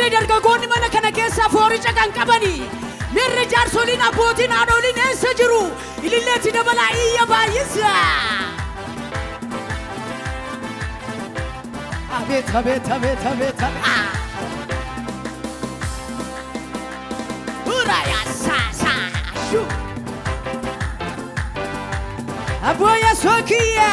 Mirri dargaggoonni mana kana keessa fooricha kan qabani. Mirri jaarsolin abbootiin haadholiin eessa jiru. Ililleetti dabalaa iyya baay'isa. Abet abet abet abet Uraya sa sa shu Aboya Sokia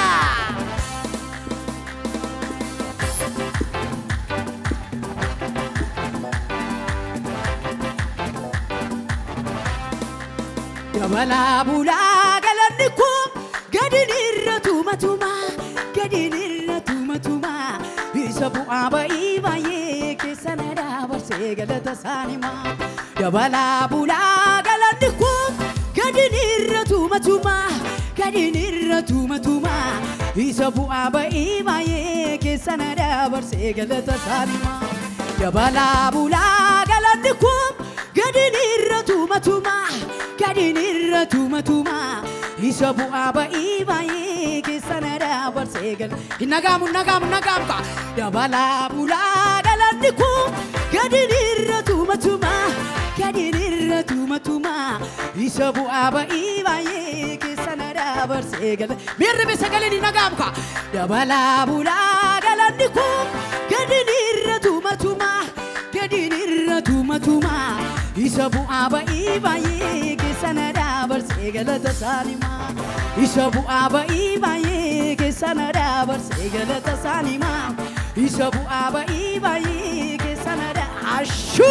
Yabala bula galannikum gadinirra tuma tuma gadinirra tuma tuma Isabu abai baye kesanada barse galata sanima Yabala bula galannikum gadinirra tuma tuma gadinirra tuma tuma Isabu abai baye kesanada barse galata sanima Yabala bula galannikum gadinirra tuma tuma gadinirra tuma tuma Isabu abai baye kesanada barse gal Nagam ka Yabala bula galannikum gadinirra tuma tuma gadinirra tuma tuma Isabu abai baye kesanada barse gal Mirri besagaleni nagam ka Yabala bula galannikum gadinirra tuma tuma gadinirra tuma tuma Isabu abai baye kesanada barse galata sanima Isabu abai baye kesanada barse galata sanima Isabu abai baye kesanada ashu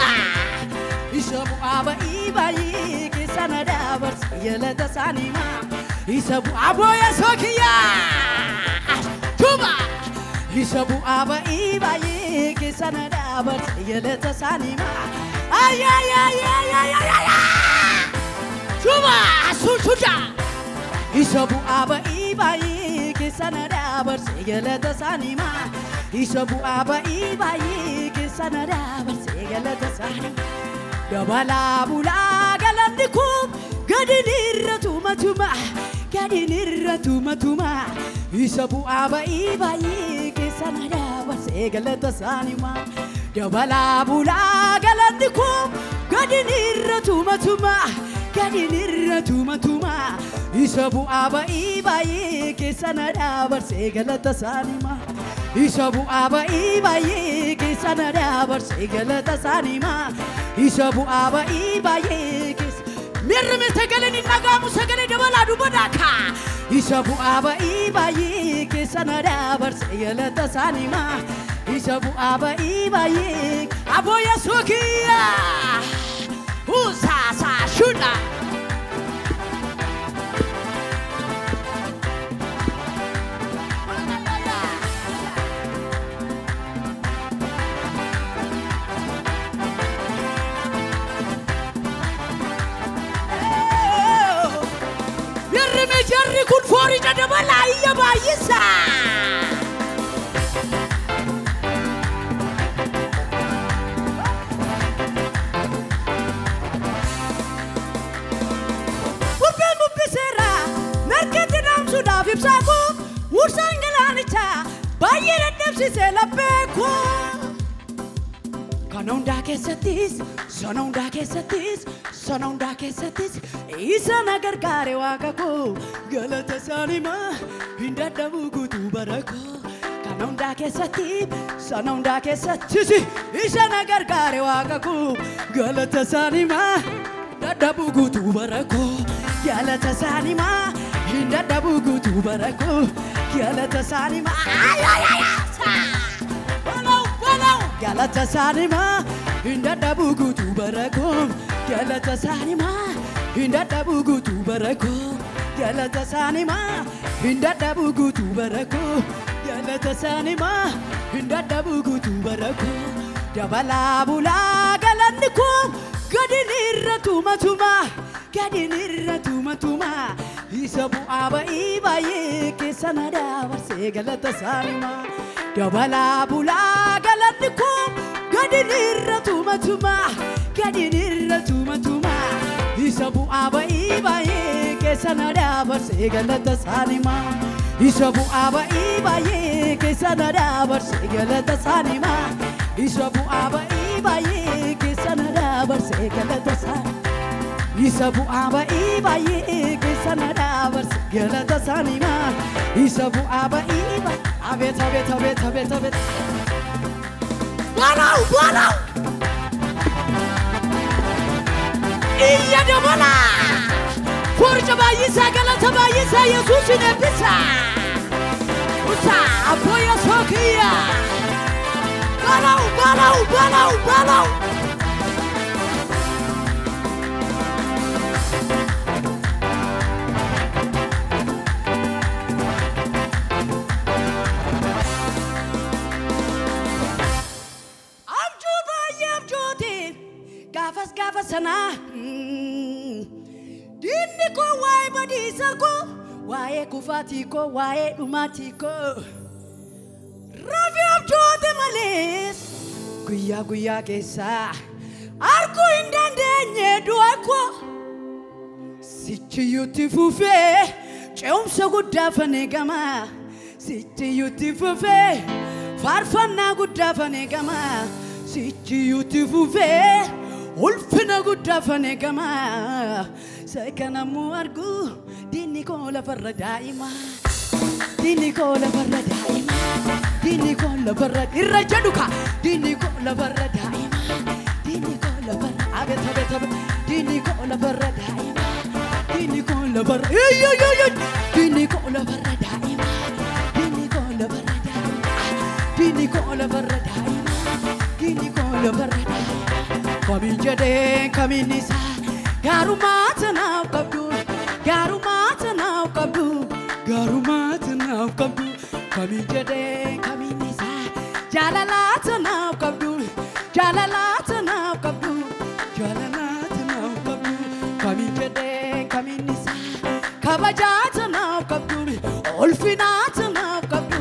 Isabu abai baye kesanada barse galata sanima Isabu aboya Sokia Tuba Isabu abai baye kesanada barse galata sanima Ay ay ay ay ay ay ay Tuba suja Isabu abai baye kesanada barse galata sanima Isabu abai baye kesanada barse galata sanima Dabala bula galannikum gadinirra tuma tuma gadinirra tuma tuma Isabu abai baye kesanada barse galata sanima Dabala bula galannikum gadinirra tuma tuma gadinirra tuma tuma Isabu abai baye kesanada barse galata sanima Isabu abai baye kesanada barse galata sanima Isabu abai baye kes Mirri mesagaleni nagamu sagale dabala dubadaka Isabu abai baye kesanada barse galata sanima Isabu abai baye aboya Sokia Usa sa shuna Yarrime jarri kun fori dabala iya bayisa Fipsaku ursangalanicha bayere debsi selapeko Kanonda kesatis sononda kesatis isa nagargare wakaku galata sanima hindada bugutu barako Kanonda kesatis sononda kesatis isa nagargare wakaku galata sanima hindada bugutu barako galata sanima Hindada bugutu barako galata sanima ay ay ay walau galata sanima hindada bugutu barako galata sanima hindada bugutu barako galata sanima hindada bugutu barako galata sanima hindada bugutu barako dabala bula galannikum gadinirra tuma tuma gadinirra tuma tuma Isabu abai baye kesanada barse galata sanima Dabala bula galannikum gadinirra tuma tuma gadinirra tuma tuma Isabu abai baye kesanada barse galata sanima Isabu abai baye kesanada barse galata sanima Isabu abai baay'ee keessa na dabarse galata isaa isa bu'aa baay'ee keessa na dabarse galata isaa nima isa bu'aa baay'ee abet abet abet abet abet Wow Iya dabala Forja baay'isa galata baay'isa Yesuus nebisa Usa apoya sokiya Balau Gafas sana Dinni ko wae badisa ko wae kufati ko wae dumati ko Ravi abjote males Guya kesa Arko indandenye duako Sichi yuti fufe Cheumsa gudafane gama Sichi yuti fufe Farfana gudafane gama Sichi yuti fufe Ulfina gudafane gama Sakana muargu Dini kola farra daima Dini kola farra daima Dini kola farra irra jaduka Dini kola farra daima Dini kola farra abet Dini kola farra daima Dini kola farra Dini kola farra daima Dini kola farra daima Dini kola farra daima Dini kola farra daima Kamin jade kamin nisa Garumata now kabdu Kamin jade kamin nisa Jalalata now kabdu Kamin jade kamin nisa Kabajata now kabdu Ulfinata now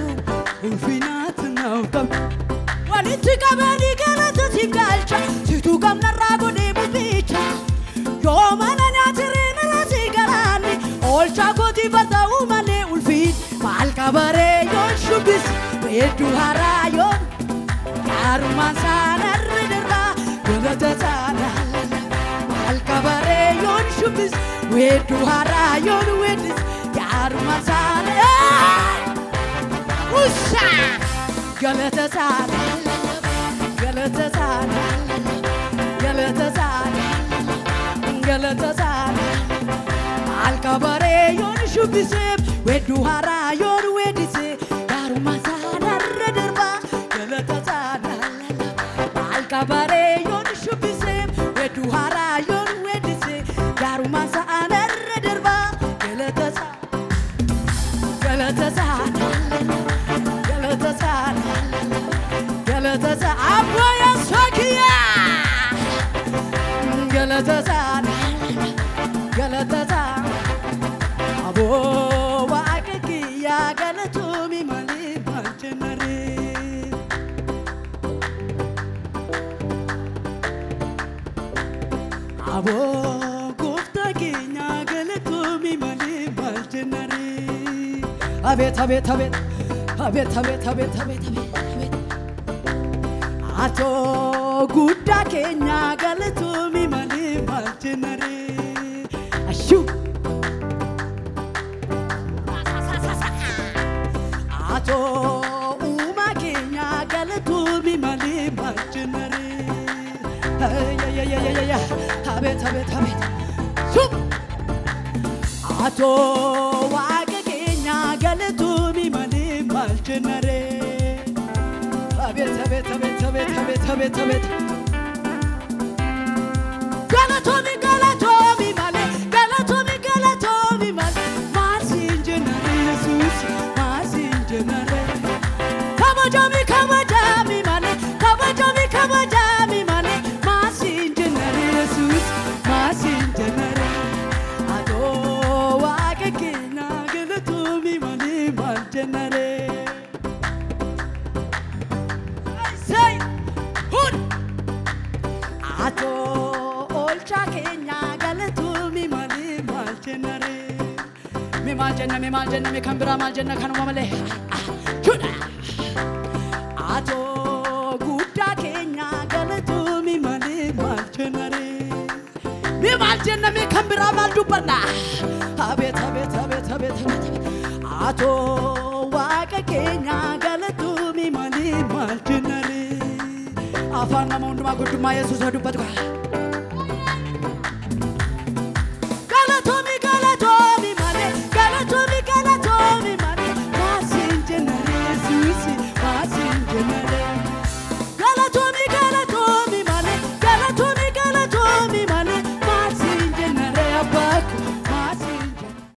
kabdu Waliti kabani galata tigalcha Situ gamna rago de bubicha Yo mananya tirina la sigarani Olcha goti bata umane ulfin Mal kabare yon shubis Bedu harayon Karuman sana riderba Galata sana Mal kabare yon shubis Bedu harayon wedis Karuman sana Usha Galata sana Galata sana Al-Kabare yon shubisem Wedu hara yon wedise Garuma sana rederba Galata sana Al-Kabare yon shubisem Wedu hara yon wedise Garuma sana rederba Galata sana Aboya Sokia Galata Abo wa akiya galatumi mali malchenare Abo gufta kinya galatumi mali malchenare Abet Ato gudda kenya galatumi mali malchenare Ashu Ato uma kenya galatumi mali malchenare Ya Abet Shu Ato waga kenya galatumi mali malchenare Abet Galatomi male Masin jenare Jesus Masin jenare Kabajami male Masin jenare Jesus Masin jenare Ado waga kina galatomi male maljenare Ato olcha kenya galatumi mali malchenare me malchenna me kambira malchenna kanuma male Ato gudda kenya galatu bira mal dubbana abet abet abet abet ato waqa keenya galatumi mali mal jinari afaan nama hunduma guddummaa Yesuus dubbatu